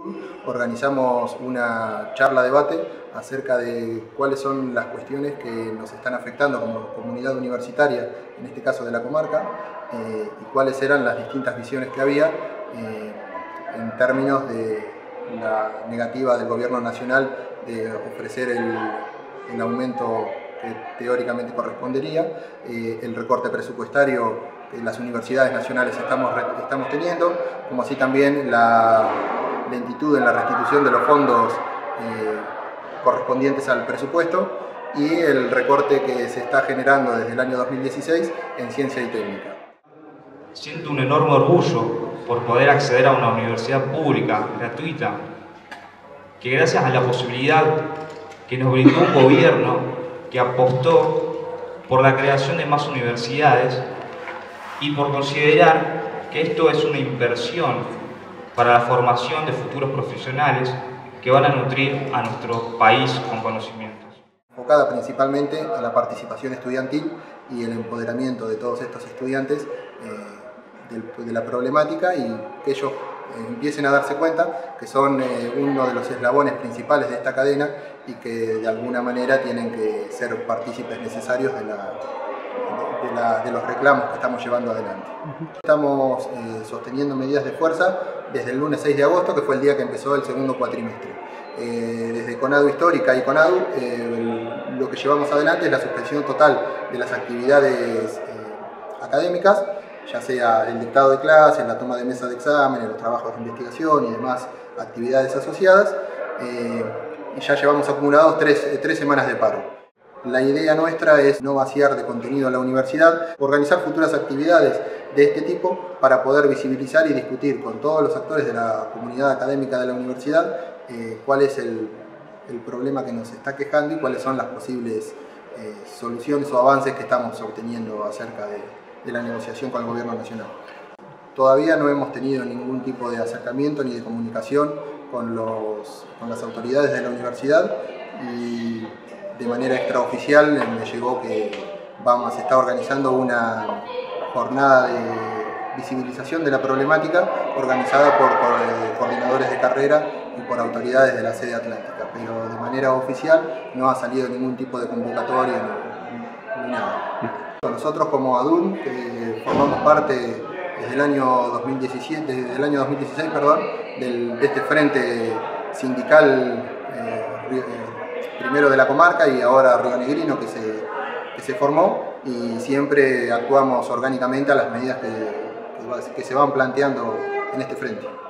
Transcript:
Organizamos una charla-debate acerca de cuáles son las cuestiones que nos están afectando como comunidad universitaria, en este caso de la comarca, y cuáles eran las distintas visiones que había en términos de la negativa del gobierno nacional de ofrecer el aumento que teóricamente correspondería, el recorte presupuestario que las universidades nacionales estamos teniendo, como así también la lentitud en la restitución de los fondos correspondientes al presupuesto y el recorte que se está generando desde el año 2016 en ciencia y técnica. Siento un enorme orgullo por poder acceder a una universidad pública, gratuita, que gracias a la posibilidad que nos brindó un gobierno que apostó por la creación de más universidades y por considerar que esto es una inversión para la formación de futuros profesionales que van a nutrir a nuestro país con conocimientos. Enfocada principalmente a la participación estudiantil y el empoderamiento de todos estos estudiantes de la problemática y que ellos empiecen a darse cuenta que son uno de los eslabones principales de esta cadena y que de alguna manera tienen que ser partícipes necesarios de los reclamos que estamos llevando adelante. Estamos sosteniendo medidas de fuerza desde el lunes 6 de agosto, que fue el día que empezó el segundo cuatrimestre. Desde CONADU Histórica y CONADU lo que llevamos adelante es la suspensión total de las actividades académicas, ya sea el dictado de clases, la toma de mesa de exámenes, los trabajos de investigación y demás actividades asociadas, y ya llevamos acumulados tres semanas de paro. La idea nuestra es no vaciar de contenido a la universidad, organizar futuras actividades de este tipo para poder visibilizar y discutir con todos los actores de la comunidad académica de la universidad cuál es el problema que nos está quejando y cuáles son las posibles soluciones o avances que estamos obteniendo acerca de la negociación con el gobierno nacional. Todavía no hemos tenido ningún tipo de acercamiento ni de comunicación con las autoridades de la universidad y de manera extraoficial me llegó que se está organizando una jornada de visibilización de la problemática organizada por coordinadores de carrera y por autoridades de la sede atlántica, pero de manera oficial no ha salido ningún tipo de convocatoria ni nada. Nosotros como ADUN, que formamos parte desde el año 2016, de este frente sindical primero de la comarca y ahora rionegrino que se formó, y siempre actuamos orgánicamente a las medidas que se van planteando en este frente.